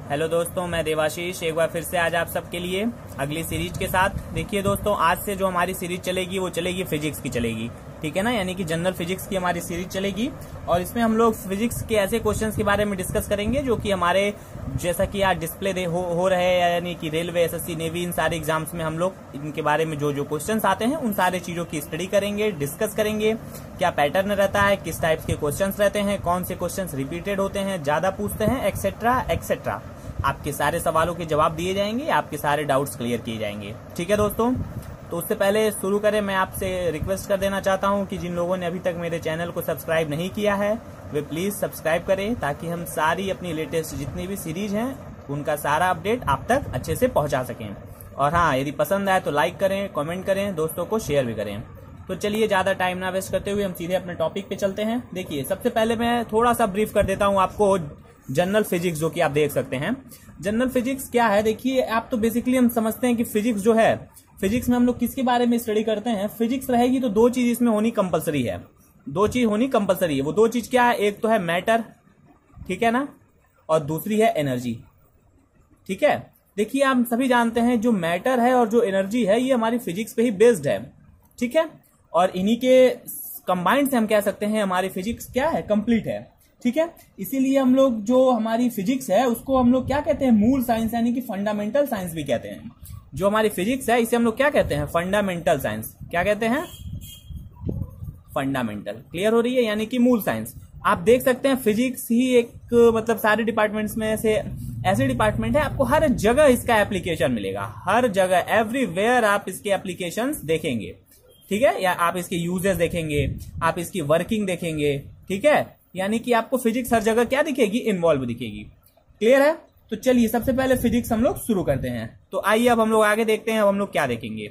Hello दोस्तों, मैं देवाशीष एक बार फिर से आज आप सबके लिए अगली सीरीज के साथ। देखिए दोस्तों, आज से जो हमारी सीरीज चलेगी वो चलेगी फिजिक्स की चलेगी, ठीक है ना। यानी कि जनरल फिजिक्स की हमारी सीरीज चलेगी और इसमें हम लोग फिजिक्स के ऐसे क्वेश्चंस के बारे में डिस्कस करेंगे जो कि हमारे जैसा कि आज डिस्प्ले हो रहे हैं, यानी कि रेलवे, एसएससी, नेवी, इन सारे एग्जाम्स में हम लोग इनके बारे में जो क्वेश्चंस आते हैं उन सारे चीजों की स्टडी करेंगे, डिस्कस करेंगे। क्या पैटर्न रहता है, किस टाइप्स के क्वेश्चंस रहते हैं, कौन से क्वेश्चंस रिपीटेड होते हैं, ज्यादा पूछते हैं, एक्सेट्रा एक्सेट्रा। आपके सारे सवालों के जवाब दिए जाएंगे, आपके सारे डाउट्स क्लियर किए जाएंगे, ठीक है दोस्तों। तो उससे पहले शुरू करें, मैं आपसे रिक्वेस्ट कर देना चाहता हूं कि जिन लोगों ने अभी तक मेरे चैनल को सब्सक्राइब नहीं किया है वे प्लीज सब्सक्राइब करें, ताकि हम सारी अपनी लेटेस्ट जितनी भी सीरीज हैं उनका सारा अपडेट आप तक अच्छे से पहुंचा सकें। और हाँ, यदि पसंद आए तो लाइक करें, कमेंट करें, दोस्तों को शेयर भी करें। तो चलिए ज्यादा टाइम ना वेस्ट करते हुए हम सीधे अपने टॉपिक पे चलते हैं। देखिए, सबसे पहले मैं थोड़ा सा ब्रीफ कर देता हूं आपको जनरल फिजिक्स, जो कि आप देख सकते हैं। जनरल फिजिक्स क्या है? देखिए, आप तो बेसिकली हम समझते हैं कि फिजिक्स जो है, फिजिक्स में हम लोग किसके बारे में स्टडी करते हैं। फिजिक्स रहेगी तो दो चीज इसमें होनी कंपलसरी है, दो चीज होनी कंपलसरी है। वो दो चीज क्या है? एक तो है मैटर, ठीक है ना, और दूसरी है एनर्जी, ठीक है। देखिए, आप सभी जानते हैं जो मैटर है और जो एनर्जी है ये हमारी फिजिक्स पे ही बेस्ड है, ठीक है। और इन्हीं के कंबाइंड से हम कह सकते हैं हमारी फिजिक्स क्या है, कंप्लीट है, ठीक है। इसीलिए हम लोग जो हमारी फिजिक्स है उसको हम लोग क्या कहते हैं, मूल साइंस यानी कि फंडामेंटल साइंस भी कहते हैं। जो हमारी फिजिक्स है इसे हम लोग क्या कहते हैं, फंडामेंटल साइंस। क्या कहते हैं? फंडामेंटल। क्लियर हो रही है? यानी कि मूल साइंस। आप देख सकते हैं फिजिक्स ही एक मतलब सारे डिपार्टमेंट्स में से ऐसे डिपार्टमेंट है, आपको हर जगह इसका एप्लीकेशन मिलेगा, हर जगह, एवरीवेयर आप इसके एप्लीकेशंस देखेंगे, ठीक है। या आप इसके यूजेस देखेंगे, आप इसकी वर्किंग देखेंगे, ठीक है। यानी कि आपको फिजिक्स हर जगह क्या दिखेगी, इन्वॉल्व दिखेगी। क्लियर है? तो चलिए सबसे पहले फिजिक्स हम लोग शुरू करते हैं। तो आइए अब हम लोग आगे देखते हैं, अब हम लोग क्या देखेंगे।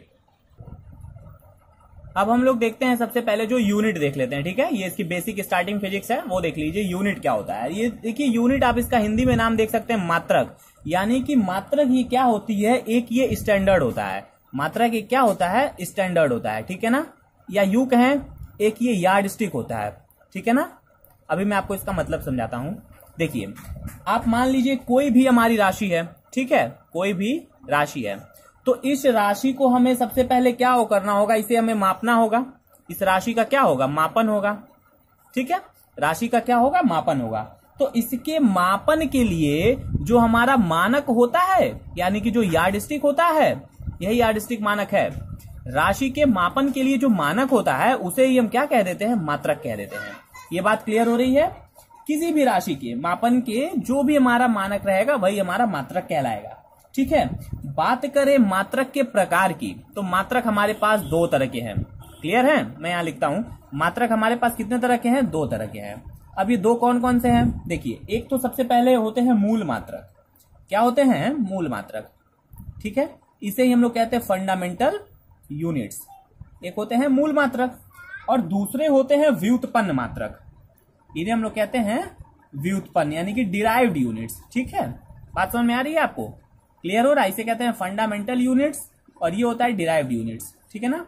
अब हम लोग देखते हैं सबसे पहले जो यूनिट देख लेते हैं, ठीक है। ये इसकी बेसिक स्टार्टिंग फिजिक्स है, वो देख लीजिए यूनिट क्या होता है। ये देखिए, यूनिट आप इसका हिंदी में नाम देख सकते हैं मात्रक। यानी कि मात्रक ये क्या होती है, एक ये स्टैंडर्ड होता है। मात्रक ये क्या होता है, स्टैंडर्ड होता है, ठीक है ना। या यूं कहें, एक ये यार्ड स्टिक होता है, ठीक है ना। अभी मैं आपको इसका मतलब समझाता हूं। देखिए, आप मान लीजिए कोई भी हमारी राशि है, ठीक है, कोई भी राशि है, तो इस राशि को हमें सबसे पहले क्या करना होगा, इसे हमें मापना होगा। इस राशि का क्या होगा, मापन होगा, ठीक है। राशि का क्या होगा, मापन होगा। तो इसके मापन के लिए जो हमारा मानक होता है, यानी कि जो यार्ड स्टिक होता है, यही यार्ड स्टिक मानक है। राशि के मापन के लिए जो मानक होता है उसे ही हम क्या कह देते हैं, मात्रक कह देते हैं। ये बात क्लियर हो रही है? किसी भी राशि के मापन के जो भी हमारा मानक रहेगा वही हमारा मात्रक कहलाएगा, ठीक है। बात करें मात्रक के प्रकार की, तो मात्रक हमारे पास दो तरह के हैं। क्लियर है? मैं यहां लिखता हूं, मात्रक हमारे पास कितने तरह के हैं, दो तरह के हैं। अब ये दो कौन कौन से हैं? देखिए, एक तो सबसे पहले होते हैं मूल मात्रक। क्या होते हैं? मूल मात्रक, ठीक है। इसे ही हम लोग कहते हैं फंडामेंटल यूनिट्स। एक होते हैं मूल मात्रक और दूसरे होते हैं व्युत्पन्न मात्रक। इन्हें हम लोग कहते हैं व्युत्पन्न, यानी कि डिराइव्ड यूनिट्स, ठीक है। बात समझ में आ रही है आपको? क्लियर हो रहा है? इसे कहते हैं फंडामेंटल यूनिट्स और ये होता है डिराइव्ड यूनिट्स, ठीक है ना।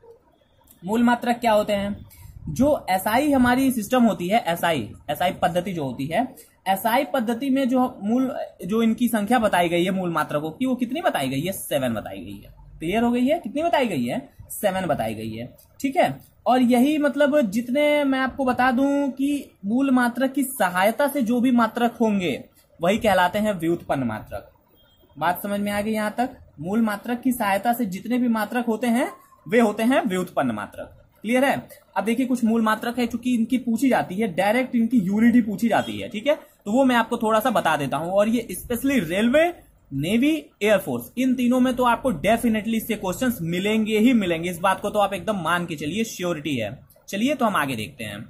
मूल मात्रक क्या होते हैं? जो एसआई हमारी सिस्टम होती है, एसआई पद्धति जो होती है, एसआई पद्धति में जो इनकी संख्या बताई गई है मूल मात्रकों की, वो कितनी बताई गई है, 7 बताई गई है। क्लियर हो गई है? कितनी बताई गई है, 7 बताई गई है, ठीक है। और यही मतलब जितने मैं आपको बता दूं कि मूल मात्रक की सहायता से जो भी मात्रक होंगे वही कहलाते हैं व्युत्पन्न मात्रक। बात समझ में आ गई यहां तक? मूल मात्रक की सहायता से जितने भी मात्रक होते हैं वे होते हैं व्युत्पन्न मात्रक। क्लियर है? अब देखिए, कुछ मूल मात्रक है चूंकि इनकी पूछी जाती है, डायरेक्ट इनकी यूनिट ही पूछी जाती है, ठीक है। तो वो मैं आपको थोड़ा सा बता देता हूं। और ये स्पेशली रेलवे, नेवी, एयरफोर्स, इन तीनों में तो आपको डेफिनेटली इससे क्वेश्चंस मिलेंगे ही मिलेंगे। इस बात को तो आप एकदम मान के चलिए, श्योरिटी है। चलिए तो हम आगे देखते हैं।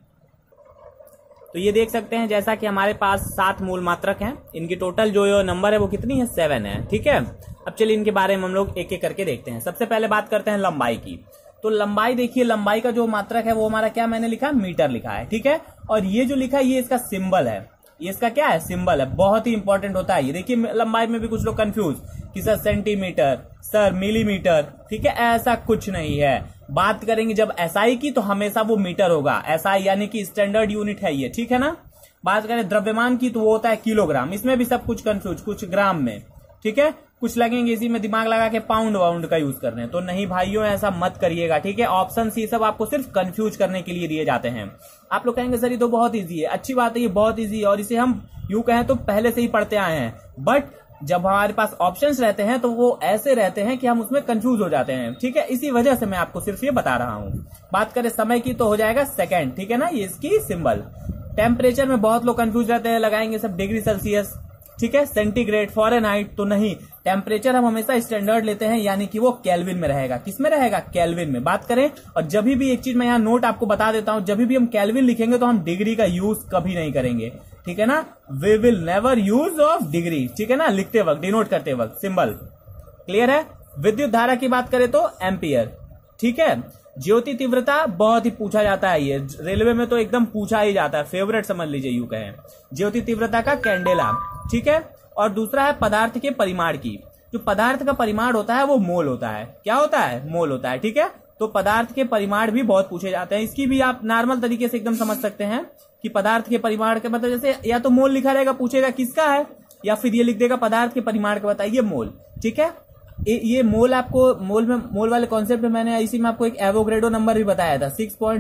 तो ये देख सकते हैं जैसा कि हमारे पास 7 मूल मात्रक हैं। इनकी टोटल जो नंबर है वो कितनी है, 7 है, ठीक है। अब चलिए इनके बारे में हम लोग एक एक करके देखते हैं। सबसे पहले बात करते हैं लंबाई की। तो लंबाई देखिए, लंबाई का जो मात्रक है वो हमारा क्या मैंने लिखा, मीटर लिखा है, ठीक है। और ये जो लिखा है ये इसका सिंबल है, ये इसका क्या है, सिंबल है। बहुत ही इंपॉर्टेंट होता है ये। देखिए, लंबाई में भी कुछ लोग कंफ्यूज कि सर सेंटीमीटर, सर मिलीमीटर, ठीक है। ऐसा कुछ नहीं है। बात करेंगे जब एसआई की तो हमेशा वो मीटर होगा। एसआई यानी कि स्टैंडर्ड यूनिट है ये, ठीक है ना। बात करें द्रव्यमान की तो वो होता है किलोग्राम, इसमें भी सब कुछ कंफ्यूज, कुछ ग्राम में, ठीक है, कुछ लगेंगे इसी में दिमाग लगा के पाउंड वाउंड का यूज करने, तो नहीं भाइयों ऐसा मत करिएगा, ठीक है। ऑप्शन सी सब आपको सिर्फ कंफ्यूज करने के लिए दिए जाते हैं। आप लोग कहेंगे सर ये तो बहुत इजी है, अच्छी बात है, ये बहुत इजी है और इसे हम यूं कहें तो पहले से ही पढ़ते आए हैं, बट जब हमारे पास ऑप्शंस रहते हैं तो वो ऐसे रहते हैं कि हम उसमें कंफ्यूज हो जाते हैं, ठीक है। इसी वजह से मैं आपको सिर्फ ये बता रहा हूं। बात करें समय की तो हो जाएगा सेकंड, ठीक है ना, ये इसकी सिंबल। टेम्परेचर में बहुत लोग कंफ्यूज रहते हैं, लगाएंगे सब डिग्री सेल्सियस, ठीक है, सेंटीग्रेड, फॉरेनहाइट, तो नहीं, टेम्परेचर हम हमेशा स्टैंडर्ड लेते हैं, यानी कि वो केल्विन में रहेगा। किस में रहेगा? केल्विन में। बात करें, और जब भी एक चीज मैं यहाँ नोट आपको बता देता हूं, जब भी हम केल्विन लिखेंगे तो हम डिग्री का यूज कभी नहीं करेंगे, ठीक है ना। We will never use of degree, ठीक है ना, लिखते वक्त, डिनोट करते वक्त, सिंबल क्लियर है। विद्युत धारा की बात करें तो एम्पियर, ठीक है। ज्योति तीव्रता बहुत ही पूछा जाता है, ये रेलवे में तो एकदम पूछा ही जाता है, फेवरेट समझ लीजिए यूं कहें। ज्योति तीव्रता का कैंडेला, ठीक है। और दूसरा है पदार्थ के परिमाण की। जो पदार्थ का परिमाण होता है वो मोल होता है। क्या होता है? मोल होता है, ठीक है। तो पदार्थ के परिमाण भी बहुत पूछे जाते हैं, इसकी भी आप नॉर्मल तरीके से एकदम समझ सकते हैं कि पदार्थ के परिमाण के मतलब जैसे या तो मोल लिखा रहेगा, पूछेगा किसका है, या फिर ये लिख देगा पदार्थ के परिमाण का बताइए मोल, ठीक है। ये मोल आपको मोल वाले कॉन्सेप्ट में मैंने इसी में आपको एक एवोग्रेडो नंबर भी बताया था,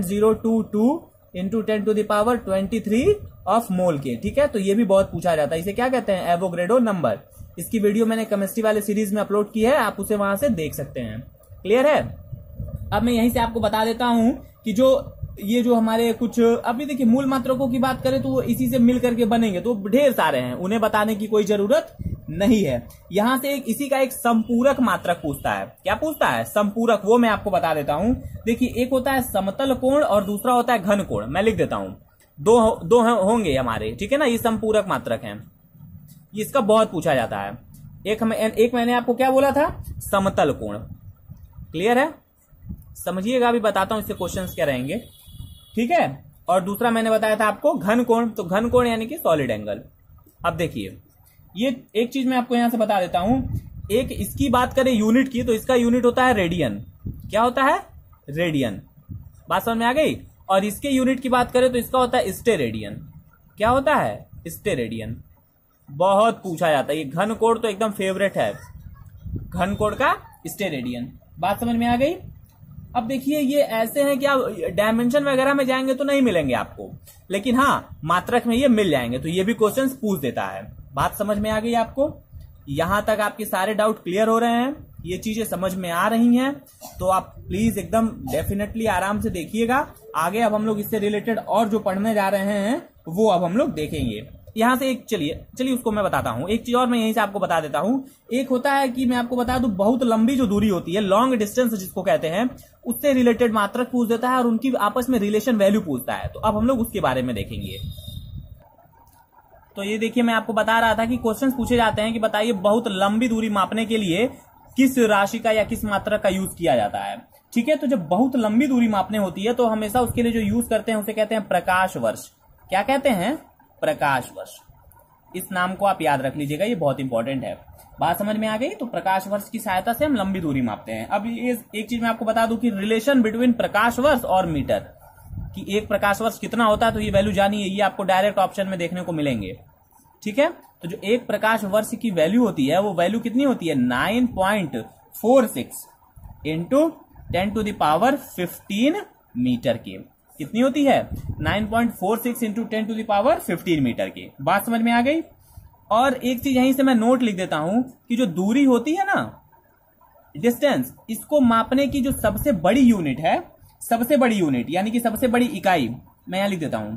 6.022 इंटू 10⁻23 ऑफ मोल के, ठीक है। तो ये भी बहुत पूछा जाता है, इसे क्या कहते हैं? एवोग्रेडो नंबर। इसकी वीडियो मैंने केमिस्ट्री वाले सीरीज में अपलोड की है, आप उसे वहां से देख सकते हैं। क्लियर है। अब मैं यहीं से आपको बता देता हूं कि ये जो हमारे कुछ अभी देखिए मूल मात्रकों की बात करें तो वो इसी से मिल करके बनेंगे, तो ढेर सारे हैं, उन्हें बताने की कोई जरूरत नहीं है। यहां से इसी का एक संपूरक मात्रक पूछता है। क्या पूछता है? संपूरक, वो मैं आपको बता देता हूं। देखिए, एक होता है समतल कोण और दूसरा होता है घन कोण। मैं लिख देता हूं, दो होंगे हमारे, ठीक है ना, ये संपूरक मात्रक हैं। इसका बहुत पूछा जाता है। एक मैंने आपको क्या बोला था? समतल कोण। क्लियर है, समझिएगा, अभी बताता हूं इससे क्वेश्चंस क्या रहेंगे, ठीक है। और दूसरा मैंने बताया था आपको घन कोण, तो घन कोण यानी कि सॉलिड एंगल। अब देखिए, ये एक चीज मैं आपको यहां से बता देता हूं। एक इसकी बात करें यूनिट की, तो इसका यूनिट होता है रेडियन। क्या होता है? रेडियन। बात समझ में आ गई। और इसके यूनिट की बात करें तो इसका होता है स्टेरेडियन। क्या होता है? स्टेरेडियन। बहुत पूछा जाता है, ये घन कोण तो एकदम फेवरेट है, घन कोण का स्टेरेडियन। बात समझ में आ गई। अब देखिए, ये ऐसे हैं कि आप डायमेंशन वगैरह में जाएंगे तो नहीं मिलेंगे आपको, लेकिन हाँ मात्रक में ये मिल जाएंगे, तो ये भी क्वेश्चन पूछ देता है। बात समझ में आ गई आपको? यहां तक आपके सारे डाउट क्लियर हो रहे हैं, ये चीजें समझ में आ रही हैं, तो आप प्लीज एकदम डेफिनेटली आराम से देखिएगा। आगे अब हम लोग इससे रिलेटेड और जो पढ़ने जा रहे हैं वो अब हम लोग देखेंगे। यहां से एक चलिए उसको मैं बताता हूं। एक चीज और मैं यहीं से आपको बता देता हूं। एक होता है कि मैं आपको बता दूं, बहुत लंबी जो दूरी होती है, लॉन्ग डिस्टेंस जिसको कहते हैं, उससे रिलेटेड मात्रक पूछ देता है और उनकी आपस में रिलेशन वैल्यू पूछता है। तो अब हम लोग उसके बारे में देखेंगे। तो ये देखिए, मैं आपको बता रहा था कि क्वेश्चन पूछे जाते हैं कि बताइए बहुत लंबी दूरी मापने के लिए किस राशि का या किस मात्रक का यूज किया जाता है, ठीक है। तो जब बहुत लंबी दूरी मापने होती है तो हमेशा उसके लिए जो यूज करते हैं उसे कहते हैं प्रकाश वर्ष। क्या कहते हैं? प्रकाश वर्ष। इस नाम को आप याद रख लीजिएगा, ये बहुत इंपॉर्टेंट है। बात समझ में आ गई। तो प्रकाश वर्ष की सहायता से हम लंबी दूरी मापते हैं। अब एक चीज मैं आपको बता दूं कि रिलेशन बिटवीन प्रकाश वर्ष और मीटर, कि एक प्रकाश वर्ष कितना होता है, तो ये वैल्यू जानिए, ये आपको डायरेक्ट ऑप्शन में देखने को मिलेंगे, ठीक है। तो जो एक प्रकाश वर्ष की वैल्यू होती है, वो वैल्यू कितनी होती है? 9.46 इंटू 10⁻15 मीटर की। कितनी होती है? 9.46 इंटू 10⁻15 मीटर की। बात समझ में आ गई। और एक चीज यहीं से मैं नोट लिख देता हूं कि जो दूरी होती है ना, डिस्टेंस, इसको मापने की जो सबसे बड़ी यूनिट है, सबसे बड़ी यूनिट यानी कि सबसे बड़ी इकाई, मैं यहां लिख देता हूं।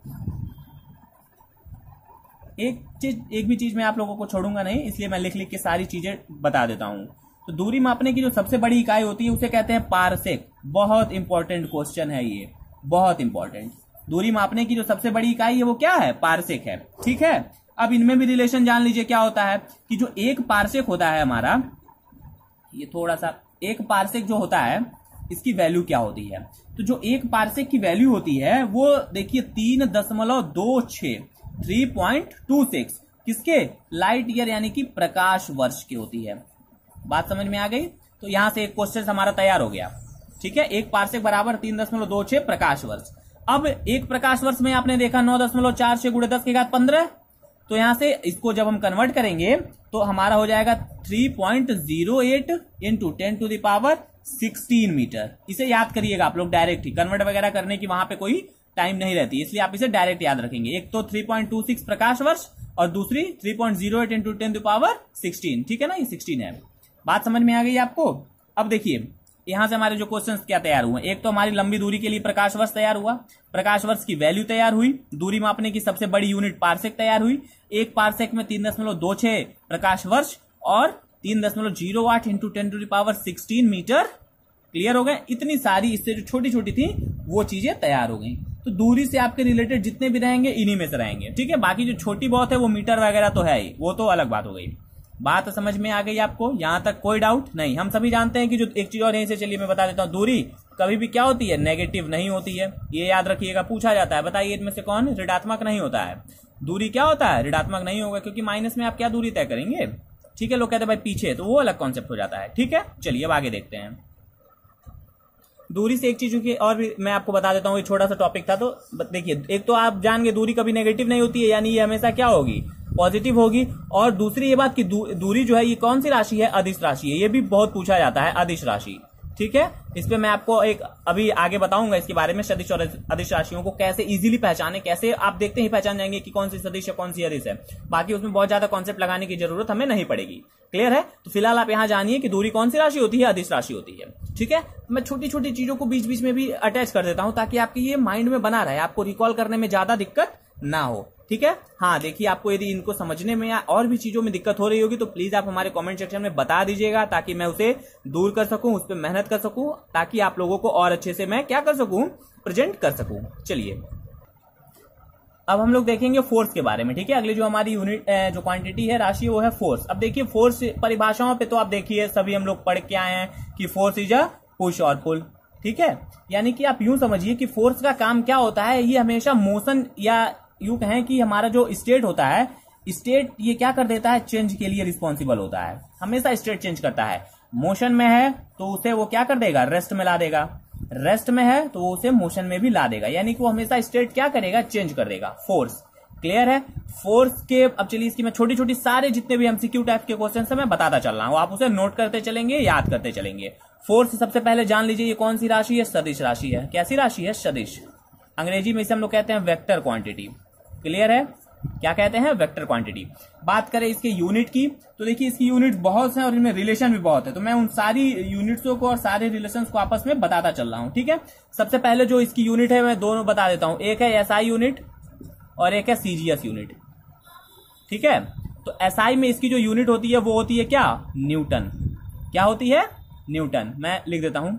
एक भी चीज मैं आप लोगों को छोड़ूंगा नहीं, इसलिए मैं लिख के सारी चीजें बता देता हूं। तो दूरी मापने की जो सबसे बड़ी इकाई होती है उसे कहते हैं पारसेक। बहुत इंपॉर्टेंट क्वेश्चन है ये, बहुत इंपॉर्टेंट। दूरी मापने की जो सबसे बड़ी इकाई है वो क्या है? पारसेक है, ठीक है। अब इनमें भी रिलेशन जान लीजिए क्या होता है कि जो एक पारसेक होता है हमारा, ये थोड़ा सा, एक पारसेक जो होता है इसकी वैल्यू क्या होती है? तो जो एक पारसेक की वैल्यू होती है वो देखिए 3.26 किसके? लाइट ईयर यानी कि प्रकाश वर्ष की होती है। बात समझ में आ गई। तो यहां से एक क्वेश्चन हमारा तैयार हो गया, ठीक है। एक पारसेक बराबर 3.26 प्रकाश वर्ष। अब एक प्रकाश वर्ष में आपने देखा 9.46 गुणे 10 की घात 15, तो यहां से इसको जब हम कन्वर्ट करेंगे तो हमारा हो जाएगा 3.08 इंटू 10⁻16 मीटर। इसे याद करिएगा आप लोग डायरेक्ट ही, कन्वर्ट वगैरह करने की वहां पे कोई टाइम नहीं रहती, इसलिए आप इसे डायरेक्ट याद रखेंगे। एक तो 3.26 प्रकाश वर्ष और दूसरी 3.08 इंटू 10⁻16, ठीक है ना, ये 16 है। बात समझ में आ गई आपको। अब देखिए यहां से हमारे जो क्वेश्चंस क्या तैयार हुए, एक तो हमारी लंबी दूरी के लिए प्रकाश वर्ष तैयार हुआ, प्रकाश वर्ष की वैल्यू तैयार हुई, दूरी मापने की सबसे बड़ी यूनिट पारसेक तैयार हुई, एक पारसेक में 3.26 प्रकाश वर्ष और 3.08 इंटू 10⁻16 मीटर। क्लियर हो गए। इतनी सारी इससे जो छोटी छोटी थी वो चीजें तैयार हो गई। तो दूरी से आपके रिलेटेड जितने भी रहेंगे इन्हीं में से रहेंगे, ठीक है। बाकी जो छोटी बहुत है वो मीटर वगैरह तो है ही, वो तो अलग बात हो गई। बात समझ में आ गई आपको, यहां तक कोई डाउट नहीं। हम सभी जानते हैं कि जो एक चीज और यहीं से, चलिए मैं बता देता हूं, दूरी कभी भी क्या होती है, नेगेटिव नहीं होती है, ये याद रखिएगा। पूछा जाता है, बताइए इनमें से कौन ऋणात्मक नहीं होता है। दूरी क्या होता है, ऋणात्मक नहीं होगा, क्योंकि माइनस में आप क्या दूरी तय करेंगे, ठीक है। लोग कहते हैं भाई पीछे, तो वो अलग कॉन्सेप्ट हो जाता है, ठीक है। चलिए अब आगे देखते हैं। दूरी से एक चीज की और भी मैं आपको बता देता हूं, ये छोटा सा टॉपिक था। तो देखिए, एक तो आप जान गए दूरी कभी नेगेटिव नहीं होती है, यानी ये हमेशा क्या होगी, पॉजिटिव होगी। और दूसरी ये बात कि दूरी जो है ये कौन सी राशि है, अदिश राशि है। ये भी बहुत पूछा जाता है, अदिश राशि, ठीक है। इस पे मैं आपको एक अभी आगे बताऊंगा इसके बारे में, सदिश और अदिश राशियों को कैसे इजीली पहचाने, कैसे आप देखते ही पहचान जाएंगे कि कौन सी सदिश है कौन सी अदिश है। बाकी उसमें बहुत ज्यादा कॉन्सेप्ट लगाने की जरूरत हमें नहीं पड़ेगी। क्लियर है। तो फिलहाल आप यहां जानिए कि दूरी कौन सी राशि होती है, अदिश राशि होती है, ठीक है। मैं छोटी छोटी चीजों को बीच बीच में भी अटैच कर देता हूं ताकि आपकी ये माइंड में बना रहे, आपको रिकॉल करने में ज्यादा दिक्कत ना हो, ठीक है। हाँ देखिए, आपको यदि इनको समझने में या और भी चीजों में दिक्कत हो रही होगी तो प्लीज आप हमारे कमेंट सेक्शन में बता दीजिएगा, ताकि मैं उसे दूर कर सकूं, उस पर मेहनत कर सकूं, ताकि आप लोगों को और अच्छे से मैं क्या कर सकूं, प्रेजेंट कर सकूं। चलिए अब हम लोग देखेंगे फोर्स के बारे में, ठीक है। अगली जो हमारी यूनिट जो क्वांटिटी है, राशि, वो है फोर्स। अब देखिए फोर्स परिभाषाओं पे तो आप देखिए सभी हम लोग पढ़ के आए हैं कि फोर्स इज अ पुश और पुल, ठीक है। यानी कि आप यूं समझिए कि फोर्स का काम क्या होता है, ये हमेशा मोशन या यूं कहें कि हमारा जो स्टेट होता है, स्टेट ये क्या कर देता है, चेंज के लिए रिस्पॉन्सिबल होता है, हमेशा स्टेट चेंज करता है। मोशन में है तो उसे वो क्या कर देगा, रेस्ट में ला देगा, रेस्ट में है तो उसे मोशन में भी ला देगा, यानी कि वो हमेशा स्टेट क्या करेगा, चेंज कर देगा, फोर्स। क्लियर है। फोर्स के अब चलिए इसकी मैं छोटी छोटी सारे जितने भी एमसीक्यू टाइप के क्वेश्चन है मैं बताता चल रहा हूं, आप उसे नोट करते चलेंगे, याद करते चलेंगे। फोर्स सबसे पहले जान लीजिए ये कौन सी राशि है, सदिश राशि है। कैसी राशि है, सदिश। अंग्रेजी में इसे हम लोग कहते हैं वेक्टर क्वांटिटी। क्लियर है, क्या कहते हैं, वेक्टर क्वांटिटी। बात करें इसके यूनिट की तो देखिए इसकी यूनिट बहुत है और इनमें रिलेशन भी बहुत है, तो मैं उन सारी यूनिट्सों को और सारे रिलेशंस को आपस में बताता चल रहा हूं, ठीक है। सबसे पहले जो इसकी यूनिट है मैं दोनों बता देता हूं, एक है एसआई यूनिट और एक है सीजीएस यूनिट, ठीक है। तो एसआई में इसकी जो यूनिट होती है वो होती है क्या, न्यूटन। क्या होती है, न्यूटन। मैं लिख देता हूं।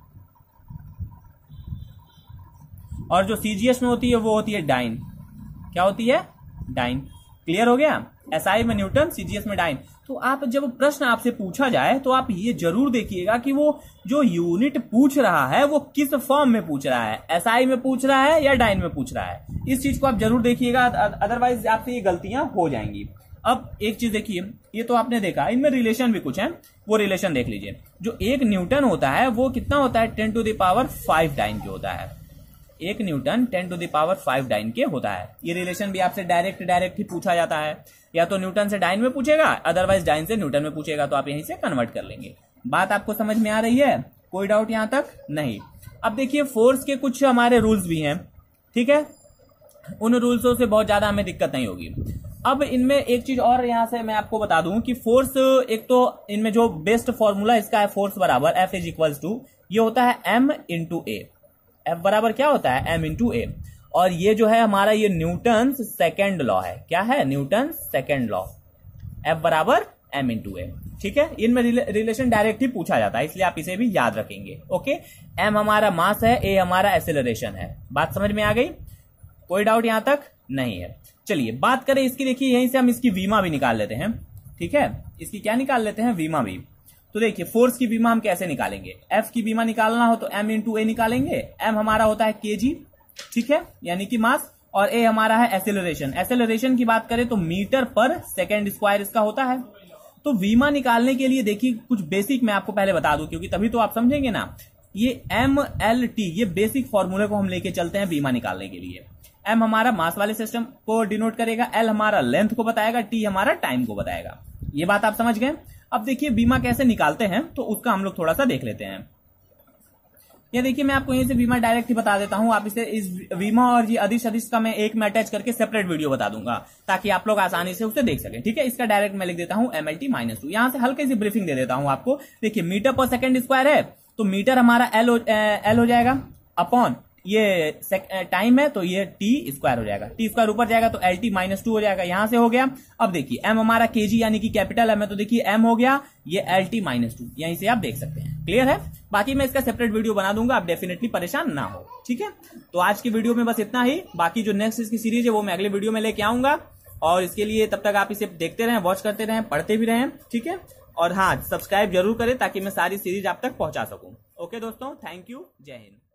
और जो सीजीएस में होती है वो होती है डाइन। क्या होती है, डाइन। क्लियर हो गया। एसआई में न्यूटन, सीजीएस में डाइन। तो आप जब प्रश्न आपसे पूछा जाए तो आप ये जरूर देखिएगा कि वो जो यूनिट पूछ रहा है वो किस फॉर्म में पूछ रहा है, एसआई में पूछ रहा है या डाइन में पूछ रहा है। इस चीज को आप जरूर देखिएगा, अदरवाइज आपसे ये गलतियां हो जाएंगी। अब एक चीज देखिए, ये तो आपने देखा, इनमें रिलेशन भी कुछ है, वो रिलेशन देख लीजिए। जो एक न्यूटन होता है वो कितना होता है, 10⁵ डाइन के होता है। एक न्यूटन 10⁵ डाइन के होता है। ये रिलेशन भी आपसे डायरेक्ट ही पूछा जाता है, या तो न्यूटन से डाइन में पूछेगा, अदरवाइज डाइन से न्यूटन में पूछेगा, तो आप यहीं से कन्वर्ट कर लेंगे। बात आपको समझ में आ रही है, कोई डाउट यहां तक नहीं। अब देखिए फोर्स के कुछ हमारे रूल्स भी हैं, ठीक है। उन रूल्सों से बहुत ज्यादा हमें दिक्कत नहीं होगी। अब इनमें एक चीज और यहां से मैं आपको बता दूं कि फोर्स, एक तो इनमें जो बेस्ट फॉर्मूला इसका है, फोर्स बराबर F इज इक्वल्स टू, ये होता है M इंटू ए। F बराबर क्या होता है, M इंटू ए। और ये जो है हमारा ये न्यूटन सेकेंड लॉ है। क्या है, न्यूटन सेकेंड लॉ। F बराबर M इंटू ए, ठीक है। इनमें रिलेशन डायरेक्ट ही पूछा जाता है, इसलिए आप इसे भी याद रखेंगे। ओके, M हमारा मास है, A हमारा एक्सेलरेशन है। बात समझ में आ गई, कोई डाउट यहां तक नहीं है। चलिए बात करें इसकी, देखिए यहीं से हम इसकी वीमा भी निकाल लेते हैं, ठीक है। इसकी क्या निकाल लेते हैं, वीमा भी। तो देखिए फोर्स की बीमा हम कैसे निकालेंगे, एफ की बीमा निकालना हो तो एम इंटू ए निकालेंगे। एम हमारा होता है केजी, ठीक है, यानी कि मास, और ए हमारा है एक्सेलरेशन। एक्सेलरेशन की बात करें तो मीटर पर सेकेंड स्क्वायर इसका होता है। तो बीमा निकालने के लिए देखिए कुछ बेसिक मैं आपको पहले बता दूं, क्योंकि तभी तो आप समझेंगे ना। ये MLT, ये बेसिक फॉर्मूले को हम लेके चलते हैं बीमा निकालने के लिए। M हमारा मास वाले सिस्टम को डिनोट करेगा, L हमारा लेंथ को बताएगा, T हमारा टाइम को बताएगा। ये बात आप समझ गए। अब देखिए बीमा कैसे निकालते हैं, तो उसका हम लोग थोड़ा सा देख लेते हैं। ये देखिए मैं आपको यहीं से बीमा डायरेक्ट ही बता देता हूं। आप इसे इस बीमा और ये अधिश अधिश का मैं एक में अटैच करके सेपरेट वीडियो बता दूंगा, ताकि आप लोग आसानी से उसे देख सकें। ठीक है, इसका डायरेक्ट मैं लिख देता हूं MLT-2। यहां से हल्की सी ब्रीफिंग दे देता हूं आपको। देखिए मीटर पर सेकंड स्क्वायर है, तो मीटर हमारा L हो जाएगा, अपॉन ये टाइम है तो ये T स्क्वायर हो जाएगा। T स्क्वायर ऊपर जाएगा तो LT-2 हो जाएगा। यहां से हो गया। अब देखिए M हमारा केजी यानी कि कैपिटल M है, तो देखिए M हो गया, ये LT-2 यहीं से आप देख सकते हैं। क्लियर है। बाकी मैं इसका सेपरेट वीडियो बना दूंगा, आप डेफिनेटली परेशान ना हो। ठीक है, तो आज की वीडियो में बस इतना ही। बाकी जो नेक्स्ट इसकी सीरीज है वो मैं अगले वीडियो में लेके आऊंगा, और इसके लिए तब तक आप इसे देखते रहें, वॉच करते रहें, पढ़ते भी रहें। ठीक है, और हाँ, सब्सक्राइब जरूर करें ताकि मैं सारी सीरीज आप तक पहुंचा सकूं। ओके दोस्तों, थैंक यू, जय हिंद।